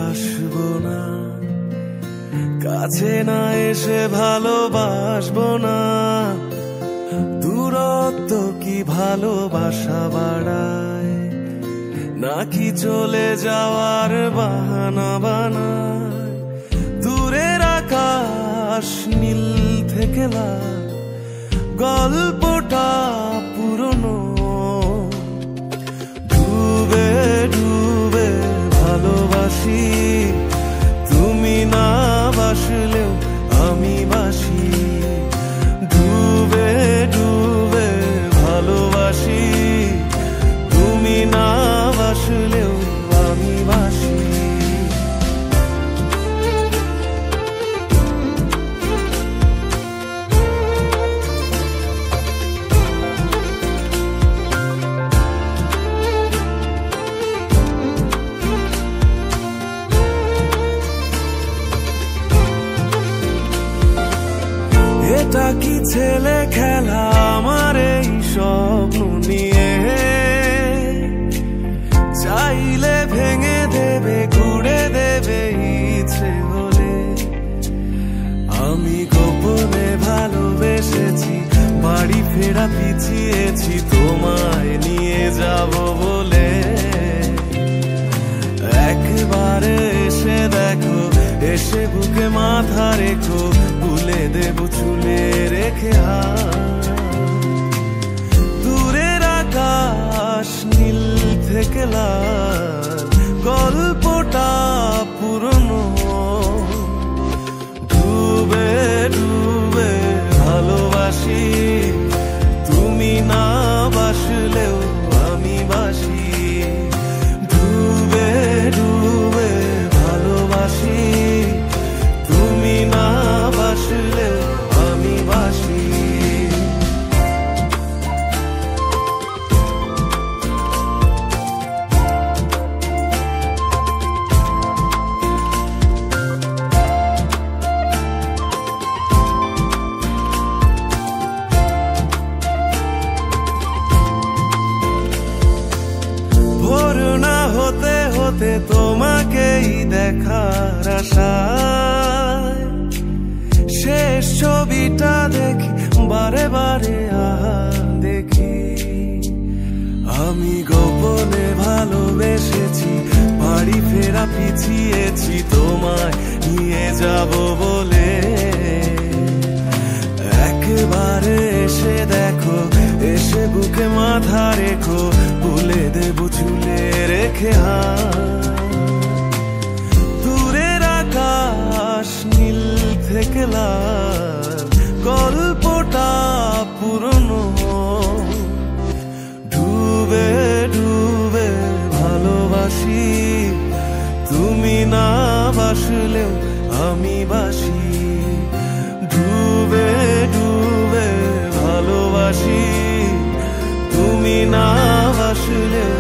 আসবো না, কাছে না এসে ভালোবাসবো না। দূরত্ব কি ভালোবাসা বাড়ায়, নাকি চলে যাওয়ার বাহানা বানায়? দূরের আকাশ নীল থেকে লাল, গল্পটা পুরনো। ডুবে ডুবে ভালোবাসি, তুমি না বাসলেও আমি বাসি। ডুবে ডুবে ভালোবাসি, তুমি না বাসলেও আমি বাসি। এটা কি ছেলে খেলা আমার এই স্বপ্ন নিয়ে? চাইলে ভেঙে দেবে, ঘুরে দেবে ইচ্ছে হলে। আমি গোপনে ভালোবেসেছি, বাড়ি ফেরা পিছিয়েছি তোমায় নিয়ে যাব বলে। একবারে এসে দেখো, এসে বুকে মাথা রেখো, ভুলে দেব চুলে রেখে দূরের আকাশ নীল থেকে লাল, গল্পটা পুরনো। ডুবে ডুবে ভালোবাসি, তুমি না বাসলেও আমি বাসি। ডুবে ডুবে ভালোবাসি, তুমি না বাসলেও আমি বাসি। ভোর না হতে হতে তোমাকেই দেখার আশায়, শেষ ছবিটা দেখি বারে বারে দেখি। আমি গোপনে ভালোবেসেছি, বাড়ি ফেরা পিছিয়েছি তোমায় নিয়ে যাব বলে। একবারে এসে দেখো, এসে বুকে মাথা রেখো, ভুলে দেব চুলে রেখে দূরের আকাশ নীল থেকে লাল, গল্পটা পুরনো। ডুবে ডুবে ভালোবাসি, তুমি না বাসলেও আমি বাসি। ডুবে ডুবে ভালোবাসি, তুমি না বাসলেও